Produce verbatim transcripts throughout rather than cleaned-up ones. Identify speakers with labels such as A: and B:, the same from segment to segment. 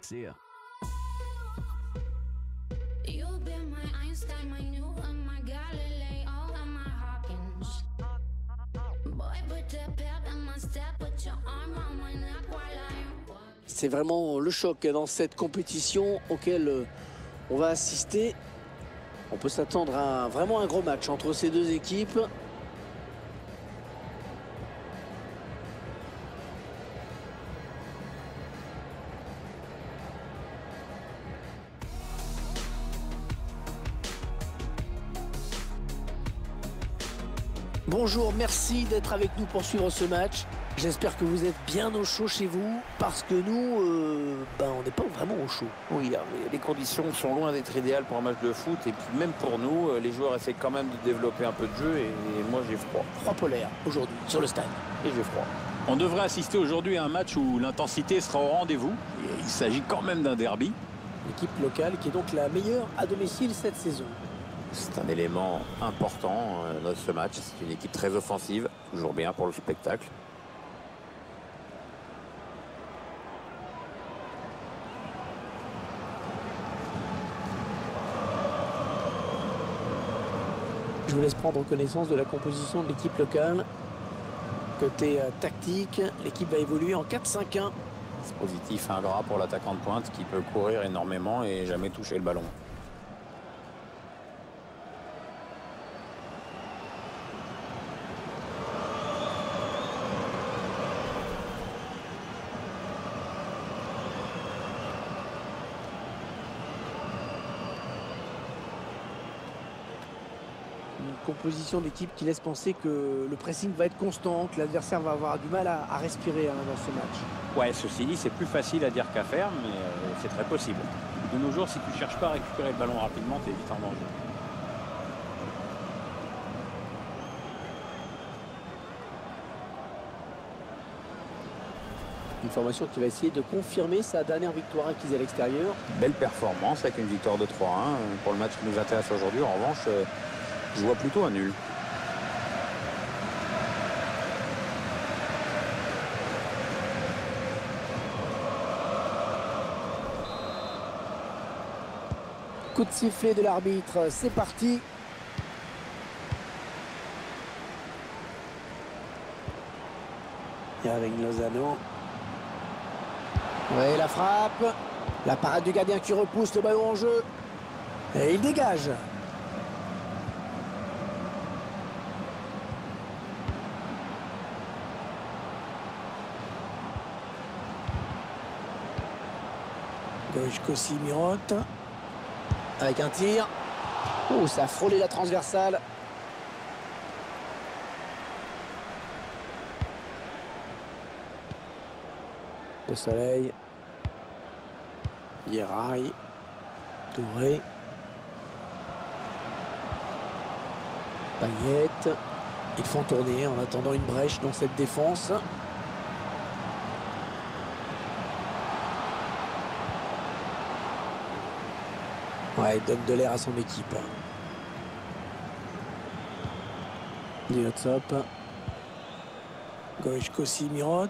A: See ya.
B: You've been my Einstein, my Newton, my Galileo, and my Hawkins. Boy, put the pep in my step, put your arm around my neck while I...
C: C'est vraiment le choc dans cette compétition auquel on va assister. On peut s'attendre à vraiment un gros match entre ces deux équipes. Bonjour, merci d'être avec nous pour suivre ce match. J'espère que vous êtes bien au chaud chez vous, parce que nous, euh, ben, on n'est pas vraiment au chaud.
D: Oui, les conditions sont loin d'être idéales pour un match de foot, et puis même pour nous, les joueurs essaient quand même de développer un peu de jeu, et moi j'ai froid.
C: Froid polaire, aujourd'hui, sur le stade.
D: Et j'ai froid.
E: On devrait assister aujourd'hui à un match où l'intensité sera au rendez-vous. Il s'agit quand même d'un derby.
C: L'équipe locale qui est donc la meilleure à domicile cette saison.
D: C'est un élément important dans ce match. C'est une équipe très offensive, toujours bien pour le spectacle.
C: Je vous laisse prendre connaissance de la composition de l'équipe locale. Côté euh, tactique, l'équipe va évoluer en quatre cinq un.
D: C'est positif, un gras pour l'attaquant de pointe qui peut courir énormément et jamais toucher le ballon.
C: Une composition d'équipe qui laisse penser que le pressing va être constant, que l'adversaire va avoir du mal à, à respirer hein, dans ce match.
E: Ouais, ceci dit, c'est plus facile à dire qu'à faire, mais euh, c'est très possible. De nos jours, si tu ne cherches pas à récupérer le ballon rapidement, tu es vite en danger.
C: Une formation qui va essayer de confirmer sa dernière victoire acquise à l'extérieur.
D: Belle performance avec une victoire de trois un pour le match qui nous intéresse aujourd'hui. En revanche, euh, je vois plutôt un nul.
C: Coup de sifflet de l'arbitre, c'est parti. Et avec Lozano. Oui, la frappe. La parade du gardien qui repousse le ballon en jeu. Et il dégage. Gojko Simirot. Avec un tir. Oh, ça a frôlé la transversale. Le Soleil. Yeraï. Touré. Payet. Ils font tourner en attendant une brèche dans cette défense. Ouais, il donne de l'air à son équipe. Diotsop. Gojko Simirot.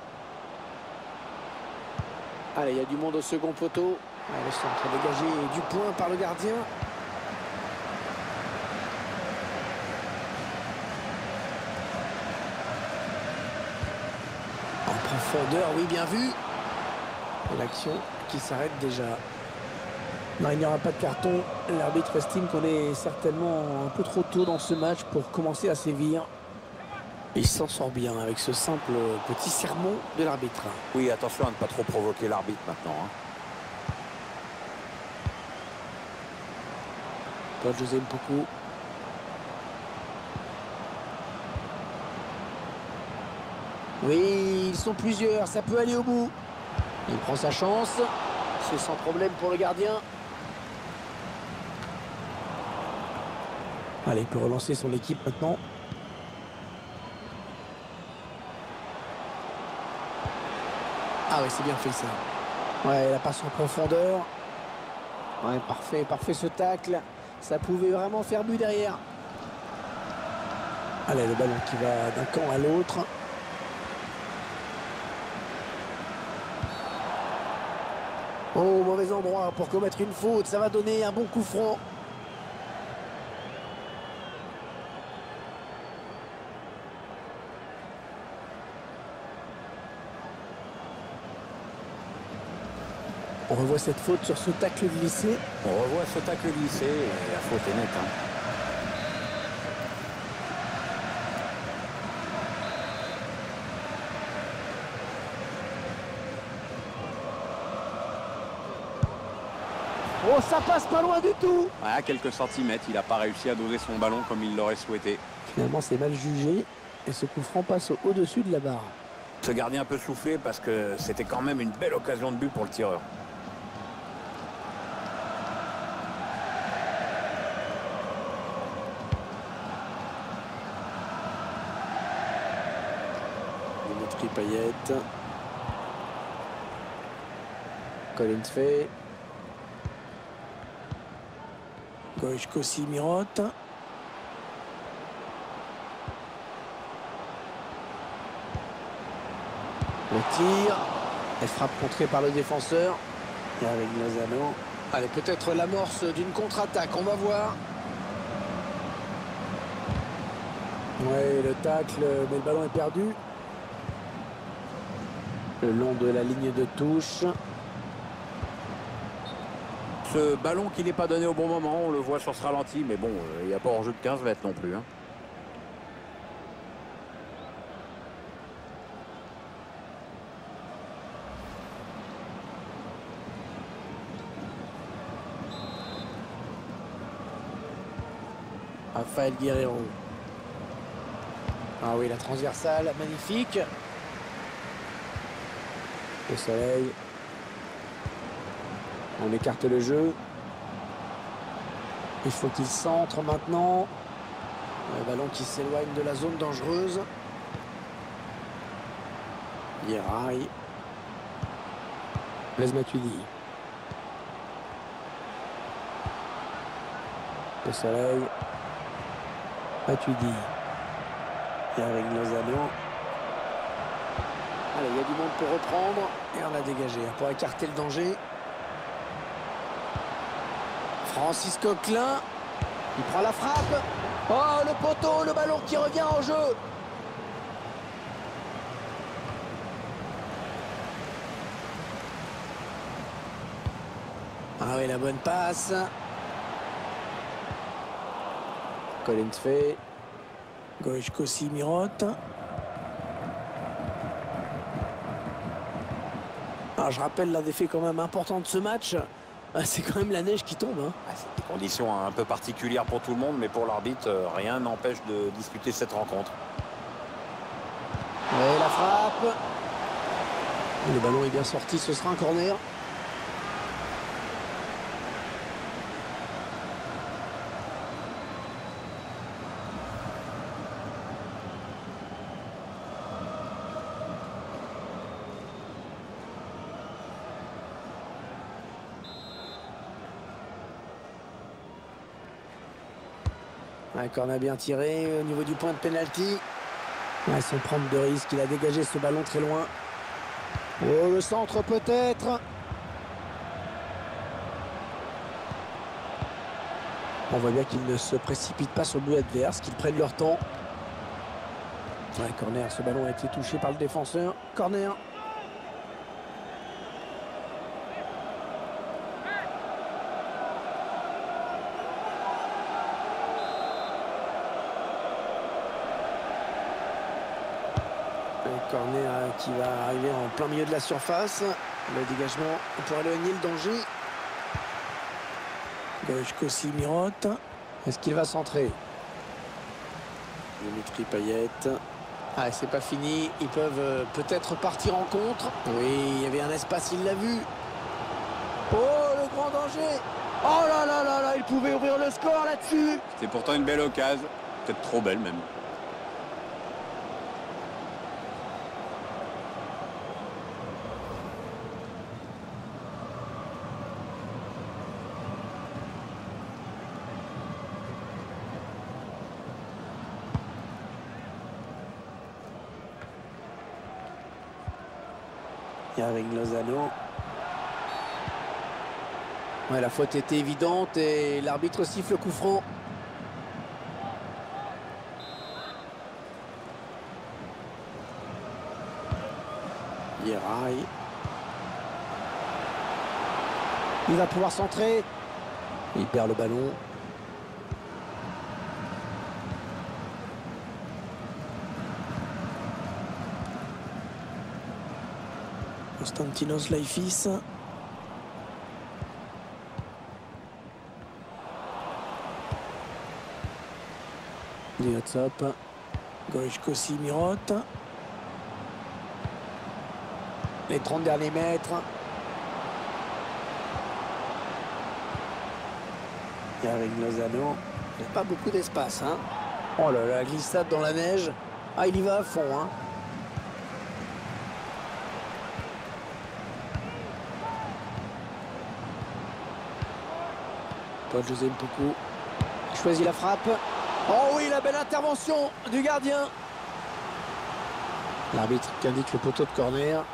C: Allez, il y a du monde au second poteau. Allez, le centre dégagé et du point par le gardien. En profondeur, oui, bien vu. Et l'action qui s'arrête déjà. Non, il n'y aura pas de carton. L'arbitre estime qu'on est certainement un peu trop tôt dans ce match pour commencer à sévir. Il s'en sort bien avec ce simple petit sermon de l'arbitre.
D: Oui, attention à ne pas trop provoquer l'arbitre maintenant. Hein.
C: Paul José Mpoko. Oui, ils sont plusieurs, ça peut aller au bout. Il prend sa chance. C'est sans problème pour le gardien. Allez, il peut relancer son équipe maintenant. Ah oui, c'est bien fait ça. Ouais, la passe en profondeur. Ouais, parfait, parfait ce tacle. Ça pouvait vraiment faire but derrière. Allez, le ballon qui va d'un camp à l'autre. Oh, mauvais endroit pour commettre une faute. Ça va donner un bon coup franc. On revoit cette faute sur ce tacle glissé.
D: On revoit ce tacle glissé et la faute est nette. Hein.
C: Oh, ça passe pas loin du tout.
E: À quelques centimètres, il n'a pas réussi à doser son ballon comme il l'aurait souhaité.
C: Finalement, c'est mal jugé. Et ce coup franc passe au-dessus de la barre.
D: Ce gardien peut souffler parce que c'était quand même une belle occasion de but pour le tireur.
C: Dimitri Payet. Collins fait. Goichko Simirot. Le tir. Elle frappe contrée par le défenseur. Et avec Lozano. Allez, peut-être l'amorce d'une contre-attaque. On va voir. Ouais, le tacle, mais le ballon est perdu. Le long de la ligne de touche.
D: Ce ballon qui n'est pas donné au bon moment, on le voit sur ce ralenti, mais bon, il n'y a pas hors-jeu de quinze mètres non plus. Hein.
C: Rafael Guerreiro. Ah oui, la transversale, magnifique. Le soleil. On écarte le jeu. Il faut qu'il centre maintenant. Le ballon qui s'éloigne de la zone dangereuse. Yeray. Blaise Matuidi. Le soleil. Matuidi. Et avec Lozano. Allez, il y a du monde pour reprendre. Et on a dégagé pour écarter le danger. Francis Coquelin. Il prend la frappe. Oh, le poteau, le ballon qui revient en jeu. Ah oui, la bonne passe. Collins fait. Goichko Simirot. Alors, je rappelle l'un des faits quand même important de ce match. C'est quand même la neige qui tombe. Hein.
D: C'est des conditions un peu particulières pour tout le monde, mais pour l'arbitre, rien n'empêche de disputer cette rencontre.
C: Et la frappe. Le ballon est bien sorti, ce sera un corner. Un corner bien tiré au niveau du point de pénalty. Ouais, sans prendre de risque, il a dégagé ce ballon très loin. Oh, le centre peut-être. On voit bien qu'ils ne se précipitent pas sur le but adverse, qu'ils prennent leur temps. Ouais, corner, ce ballon a été touché par le défenseur. Corner. Corner qui va arriver en plein milieu de la surface. Le dégagement pour éloigner le danger. Goichko Simirot. Est-ce qu'il va centrer? Dimitri Payet. Ah, c'est pas fini. Ils peuvent euh, peut-être partir en contre. Oui, il y avait un espace, il l'a vu. Oh, le grand danger. Oh là là là là, il pouvait ouvrir le score là-dessus.
E: C'est pourtant une belle occasion. Peut-être trop belle même.
C: Et avec Lozano. Ouais, la faute était évidente et l'arbitre siffle coup franc. Yeray. Il va pouvoir centrer. Il perd le ballon. Konstantinos Laifis. Diotsop. Goichko Simirot. Les trente derniers mètres. Et avec Lozano, il n'y a pas beaucoup d'espace. Hein. Oh là là, glissade dans la neige. Ah, il y va à fond. Hein. Paul José Mpoukou choisit la frappe. Oh oui, la belle intervention du gardien. L'arbitre qui indique le poteau de corner.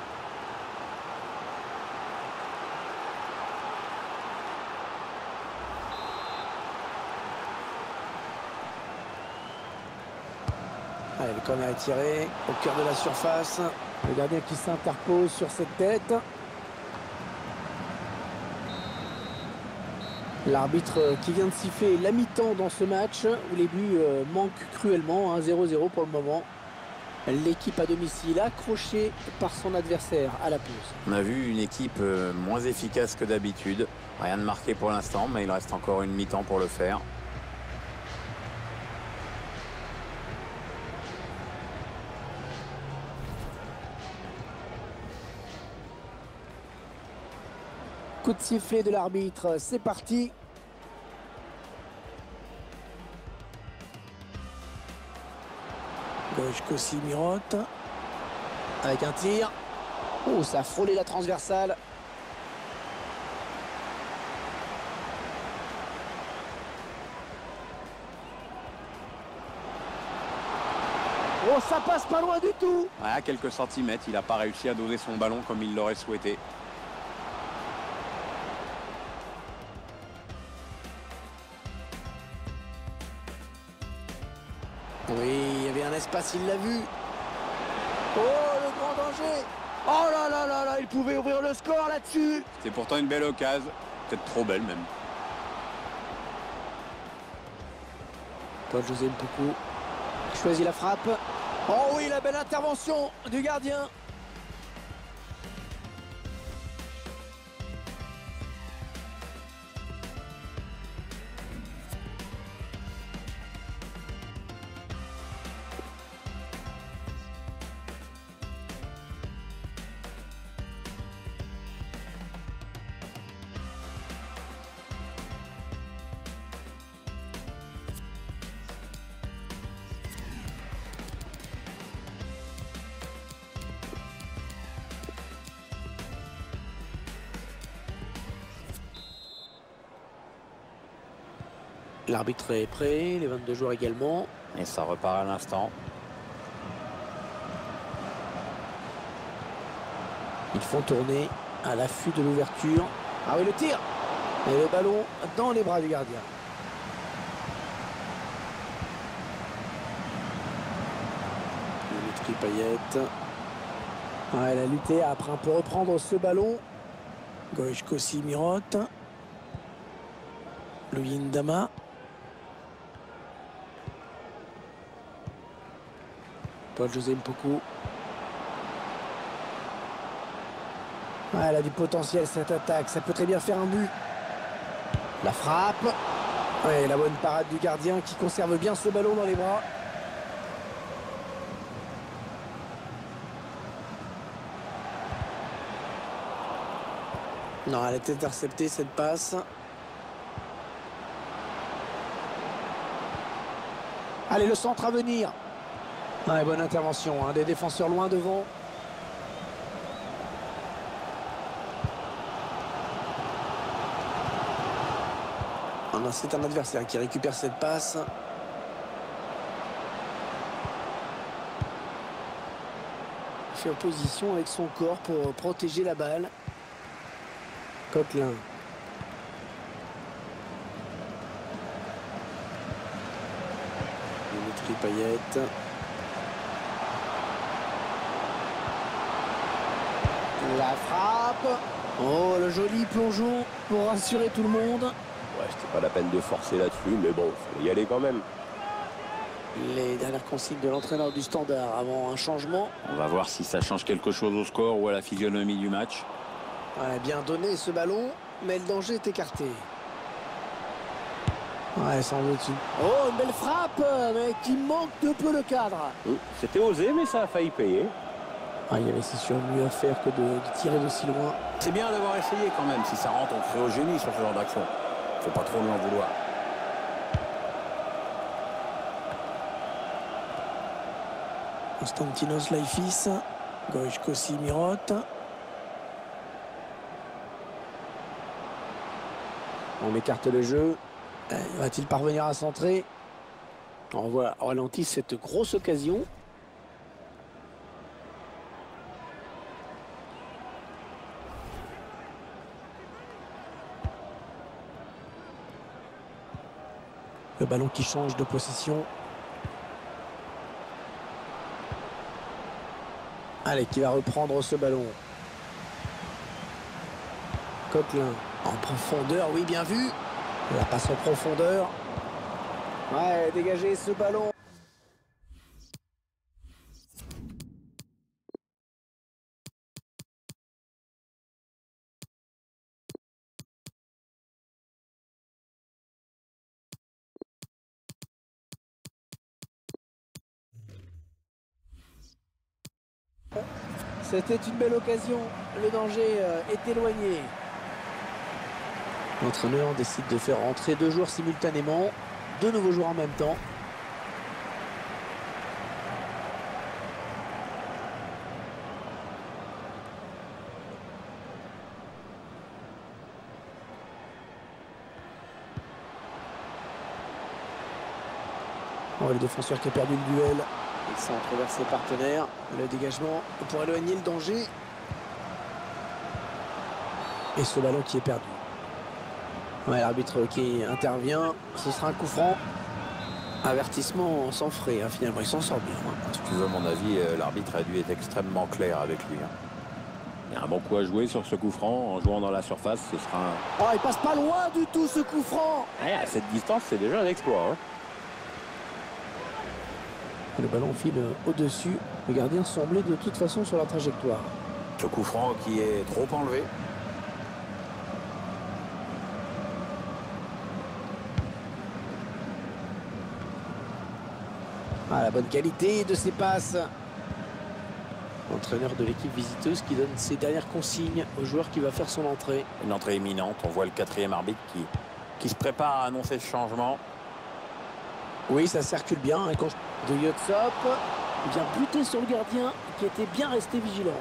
C: Allez, le corner est tiré au cœur de la surface. Le gardien qui s'interpose sur cette tête. L'arbitre qui vient de siffler la mi-temps dans ce match où les buts euh, manquent cruellement, hein, zéro zéro pour le moment. L'équipe à domicile accrochée par son adversaire à la pause.
D: On a vu une équipe euh, moins efficace que d'habitude. Rien de marqué pour l'instant, mais il reste encore une mi-temps pour le faire.
C: Coup de sifflet de l'arbitre, c'est parti. Goichko Simirot. Avec un tir. Oh, ça a frôlé la transversale. Oh, ça passe pas loin du tout.
E: Ouais, à quelques centimètres, il n'a pas réussi à doser son ballon comme il l'aurait souhaité.
C: Oui, il y avait un espace, il l'a vu. Oh, le grand danger. Oh là là là là, il pouvait ouvrir le score là-dessus.
E: C'était pourtant une belle occasion, peut-être trop belle même.
C: Paul José Mpoukou choisit la frappe. Oh oui, la belle intervention du gardien. L'arbitre est prêt, les vingt-deux joueurs également.
D: Et ça repart à l'instant.
C: Ils font tourner à l'affût de l'ouverture. Ah oui, le tir. Et le ballon dans les bras du gardien. Dimitri Payet. Ah, elle a lutté après un peu reprendre ce ballon. Goichko Simirot. Louis Ndama. Paul José Mpoukou. Ah, elle a du potentiel cette attaque, ça peut très bien faire un but. La frappe. Ouais, la bonne parade du gardien qui conserve bien ce ballon dans les bras. Non, elle est interceptée cette passe. Allez, le centre à venir. Ouais, bonne intervention, hein, des défenseurs loin devant. Oh non, c'est un adversaire qui récupère cette passe. Il fait opposition avec son corps pour protéger la balle. Coquelin. repris Payet. La frappe. Oh, le joli plongeon pour rassurer tout le monde.
A: Ouais, c'était pas la peine de forcer là-dessus, mais bon, il fallait y aller quand même.
C: Les dernières consignes de l'entraîneur du Standard avant un changement.
E: On va voir si ça change quelque chose au score ou à la physionomie du match.
C: Ouais, bien donné ce ballon, mais le danger est écarté. Ouais, sans dessus. Oh, une belle frappe, mais qui manque de peu le cadre.
A: C'était osé, mais ça a failli payer.
C: Ah, il y avait c'est sûr mieux à faire que de, de tirer d'aussi loin.
D: C'est bien d'avoir essayé quand même. Si ça rentre, on crée au génie sur ce genre d'action. Faut pas trop lui en vouloir.
C: Konstantinos Laifis, Gojko Simirot. On écarte le jeu. Va-t-il parvenir à centrer? On voit au ralenti cette grosse occasion. Le ballon qui change de position. Allez, qui va reprendre ce ballon. Coquelin en profondeur, oui, bien vu. La passe en profondeur. Ouais, dégager ce ballon. C'était une belle occasion. Le danger euh, est éloigné. L'entraîneur décide de faire rentrer deux joueurs simultanément. Deux nouveaux joueurs en même temps. Oh, le défenseur qui a perdu le duel. Il s'est entroversé ses partenaires. Le dégagement pour éloigner le danger. Et ce ballon qui est perdu. Ouais, l'arbitre qui intervient. Ce sera un coup franc. Avertissement sans frais. Hein, finalement, il s'en sort bien. Hein.
D: Si tu veux mon avis, l'arbitre a dû être extrêmement clair avec lui. Hein.
E: Il y a un bon coup à jouer sur ce coup franc. En jouant dans la surface, ce sera un...
C: Oh, il passe pas loin du tout ce coup franc.
E: Ouais, à cette distance, c'est déjà un exploit. Hein.
C: Le ballon file au-dessus. Le gardien semblait de toute façon sur la trajectoire.
D: Ce coup franc qui est trop enlevé.
C: Ah, la bonne qualité de ses passes. L'entraîneur de l'équipe visiteuse qui donne ses dernières consignes au joueur qui va faire son entrée.
D: Une entrée imminente. On voit le quatrième arbitre qui, qui se prépare à annoncer ce changement.
C: Oui, ça circule bien. Un coach de Yotsop vient buter sur le gardien qui était bien resté vigilant.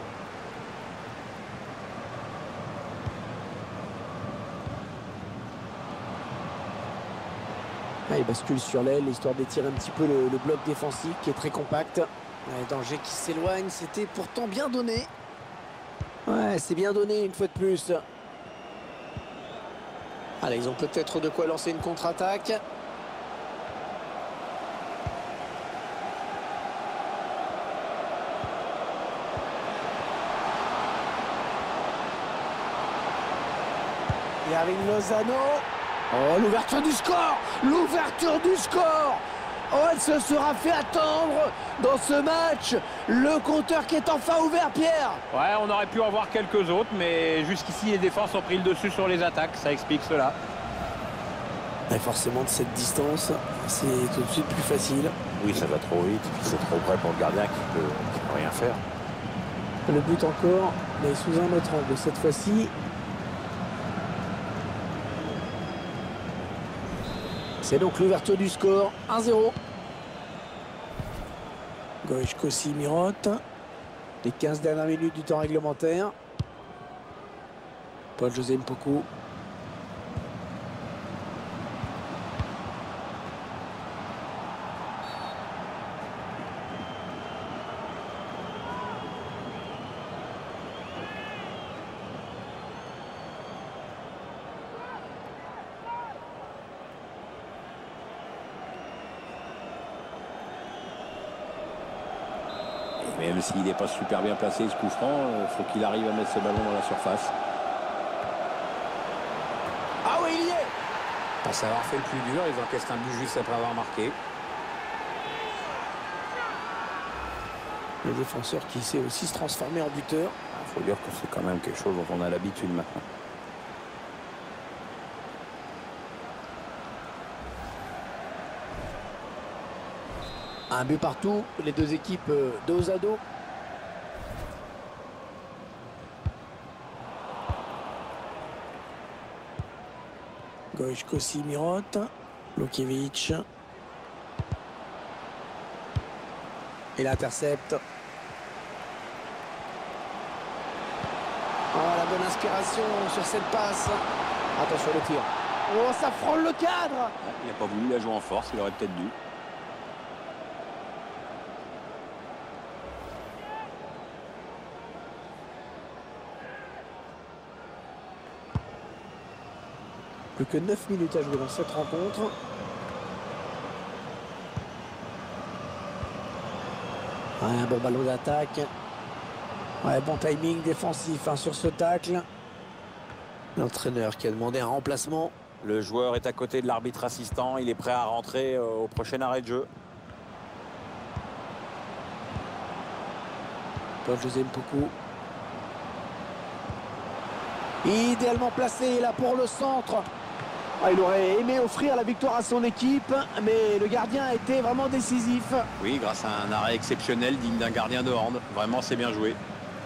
C: Ah, il bascule sur l'aile, histoire d'étirer un petit peu le, le bloc défensif qui est très compact. Ouais, danger qui s'éloigne, c'était pourtant bien donné. Ouais, c'est bien donné une fois de plus. Allez, ils ont peut-être de quoi lancer une contre-attaque. Et avec Lozano. Oh, l'ouverture du score! L'ouverture du score! Oh, elle se sera fait attendre dans ce match. Le compteur qui est enfin ouvert, Pierre.
E: Ouais, on aurait pu en voir quelques autres, mais jusqu'ici, les défenses ont pris le dessus sur les attaques. Ça explique cela.
C: Et forcément, de cette distance, c'est tout de suite plus facile.
D: Oui, ça va trop vite. C'est trop près pour le gardien qui peut, qui peut rien faire.
C: Le but encore, mais sous un autre angle cette fois-ci. C'est donc l'ouverture du score, un zéro. Gojko Simirot. Les quinze dernières minutes du temps réglementaire. Paul-José Mpoku.
E: même s'il n'est pas super bien placé, ce coup franc, il faut qu'il arrive à mettre ce ballon dans la surface.
C: Ah oui, il y est.
D: Pour avoir fait le plus dur, ils encaissent un but juste après avoir marqué.
C: Le défenseur qui sait aussi se transformer en buteur.
D: Il faut dire que c'est quand même quelque chose dont on a l'habitude maintenant.
C: Un but partout, les deux équipes euh, dos à dos. Gojko Simirot, Lukiewicz. Et l'intercepte. Oh, la bonne inspiration sur cette passe. Attention le tir. Oh, ça frôle le cadre.
E: Il n'a pas voulu la jouer en force, il aurait peut-être dû.
C: Plus que neuf minutes à jouer dans cette rencontre. Ouais, un bon ballon d'attaque. Ouais, bon timing défensif hein, sur ce tacle. L'entraîneur qui a demandé un remplacement.
D: Le joueur est à côté de l'arbitre assistant. Il est prêt à rentrer euh, au prochain arrêt de jeu.
C: Paul José Mpoukou. Idéalement placé là pour le centre. Ah, il aurait aimé offrir la victoire à son équipe, mais le gardien a été vraiment décisif.
E: Oui, grâce à un arrêt exceptionnel digne d'un gardien de hand. Vraiment, c'est bien joué.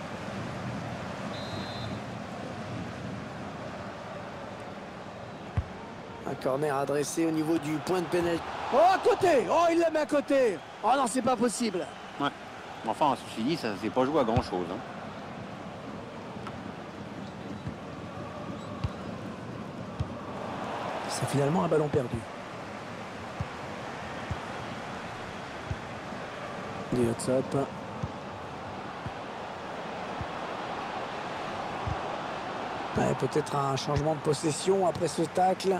C: Un corner adressé au niveau du point de pénalité. Oh, à côté. Oh, il la met à côté. Oh non, c'est pas possible.
E: Ouais. Enfin, ceci dit, ça ne s'est pas joué à grand-chose. Hein.
C: C'est finalement un ballon perdu. Diotsop. Ouais, peut-être un changement de possession après ce tacle.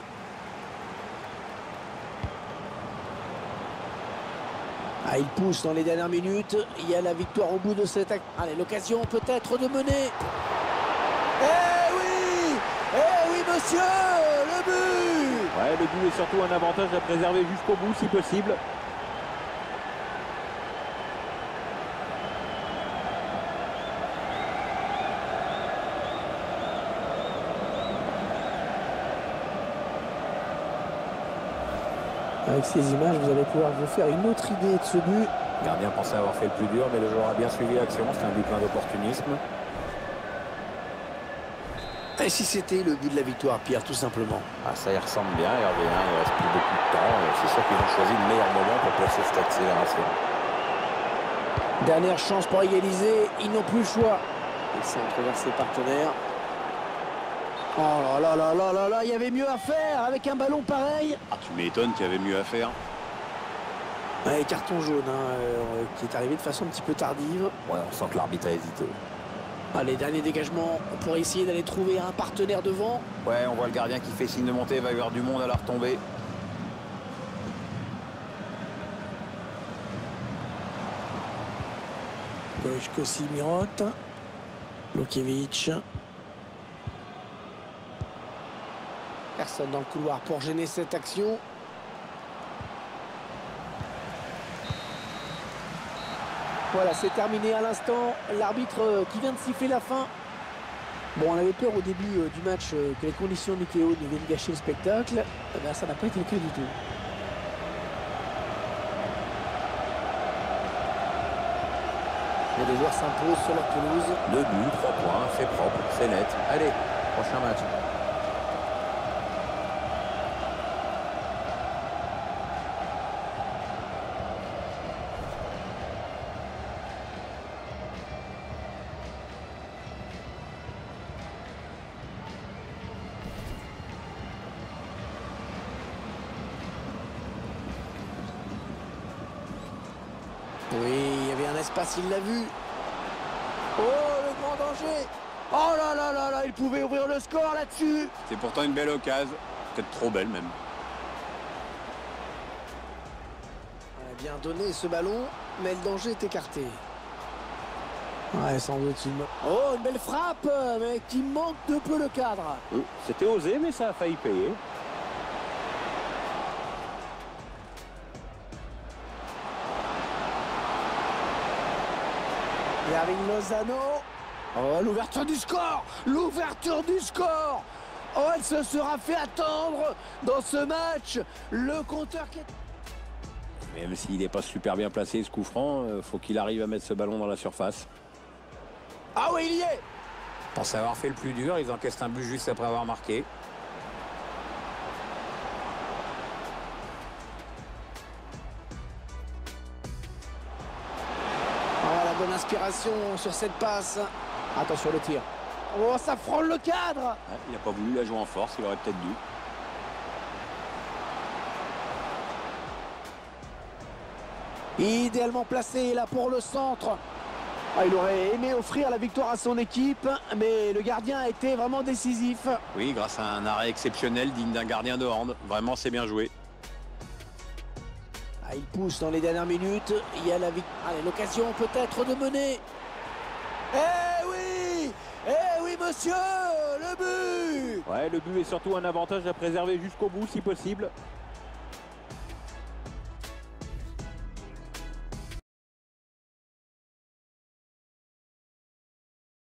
C: Ah, il pousse dans les dernières minutes. Il y a la victoire au bout de cet acte. Allez, l'occasion peut-être de mener. Eh oui! Eh oui, monsieur! Le but!
E: Ouais, le but est surtout un avantage à préserver jusqu'au bout si possible.
C: Avec ces images, vous allez pouvoir vous faire une autre idée de ce but.
D: Le gardien pensait avoir fait le plus dur, mais le joueur a bien suivi l'action. C'est un but plein d'opportunisme.
C: Et si c'était le but de la victoire, Pierre, tout simplement?
D: Ah, ça y ressemble bien, Hervé. Hein. Il ne reste plus beaucoup de temps. C'est sûr qu'ils ont choisi le meilleur moment pour placer cette accélération.
C: Dernière chance pour égaliser. Ils n'ont plus le choix. Ils centrent vers ses partenaires. Oh là là là là là là, il y avait mieux à faire avec un ballon pareil.
E: Ah, tu m'étonnes qu'il y avait mieux à faire.
C: Ouais, carton jaune hein, euh, qui est arrivé de façon un petit peu tardive.
D: Ouais, on sent que l'arbitre a hésité.
C: Allez, dernier dégagement pour essayer d'aller trouver un partenaire devant.
D: Ouais, on voit le gardien qui fait signe de monter, il va y avoir du monde à la retombée.
C: Gojko Simirot. Lukiewicz. Personne dans le couloir pour gêner cette action. Voilà, c'est terminé à l'instant. L'arbitre qui vient de siffler la fin. Bon, on avait peur au début euh, du match euh, que les conditions météo nous viennent gâcher le spectacle. Eh bien, ça n'a pas été le cas du tout. Les deux joueurs s'imposent sur leur pelouse.
D: Deux buts, trois points, c'est propre, c'est net. Allez, prochain match.
C: Oui, il y avait un espace, il l'a vu. Oh, le grand danger. Oh là là là là, il pouvait ouvrir le score là-dessus.
E: C'est pourtant une belle occasion. Peut-être trop belle même.
C: On a bien donné ce ballon, mais le danger est écarté. Ouais, sans doute une... Oh, une belle frappe, mais qui manque de peu le cadre.
E: C'était osé, mais ça a failli payer.
C: Yerving Lozano. Oh, l'ouverture du score. L'ouverture du score. Oh, elle se sera fait attendre dans ce match. Le compteur qui est...
E: Même s'il n'est pas super bien placé, ce coup franc, il faut qu'il arrive à mettre ce ballon dans la surface.
C: Ah oui, il y est.
D: Pour avoir fait le plus dur, ils encaissent un but juste après avoir marqué.
C: Oh, la bonne inspiration sur cette passe. Attention le tir. Oh, ça frôle le cadre.
E: Ouais, il n'a pas voulu la jouer en force, il aurait peut-être dû.
C: Idéalement placé là pour le centre. Ah, il aurait aimé offrir la victoire à son équipe, mais le gardien a été vraiment décisif.
E: Oui, grâce à un arrêt exceptionnel digne d'un gardien de hand. Vraiment, c'est bien joué.
C: Ah, il pousse dans les dernières minutes. Il y a la vic- ah, l'occasion peut-être de mener. Eh oui, eh oui monsieur, le but.
E: Ouais, le but est surtout un avantage à préserver jusqu'au bout si possible.